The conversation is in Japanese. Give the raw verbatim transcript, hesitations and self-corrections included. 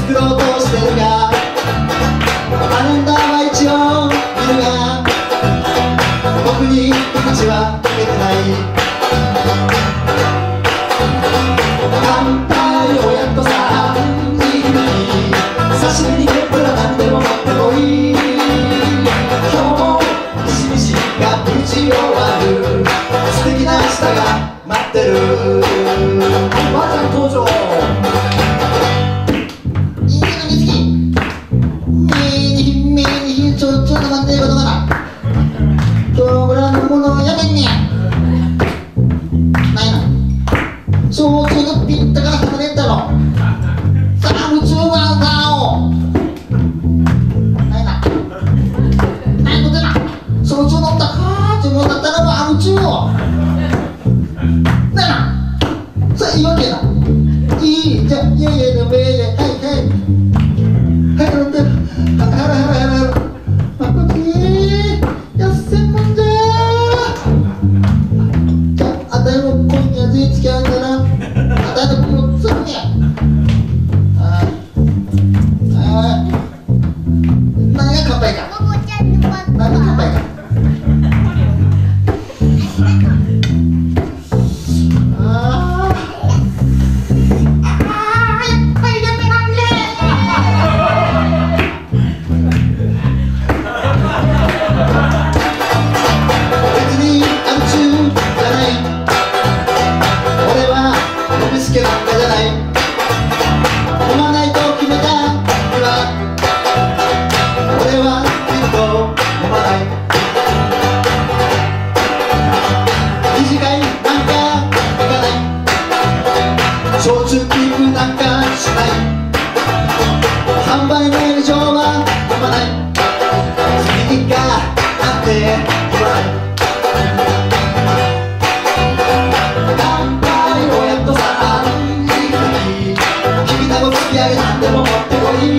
作ろうとしてるがカレンダーは一応見るが僕に入り口は決めてない乾杯親子さんに久しぶりに天ぷらなんでも持ってこい今日もミシミシが無事終わる素敵な明日が待ってるはいばあちゃん登場いいのみつきめにめにちょちょっと待ってることかな今日俺らのものをやめんねやないな焼酎のピンタから離れんだろさあ宇宙は顔ないなないことな焼酎飲んだかーってもうだったらもうあ宇宙をないなさあいいわけだいいじゃあいやいやでもいやいやはいはいはい飲んではらはらはらはらまこっちやっせんもんじゃーじゃああたいも今夜ついつき合うんだなあたいのもうつるねやああ何が乾杯か何が乾杯か焼酎キープなんかしないさんばいめ以上は飲まない次がなんて言わない乾杯親子さんいい君君なご突き上げなんでも持ってこい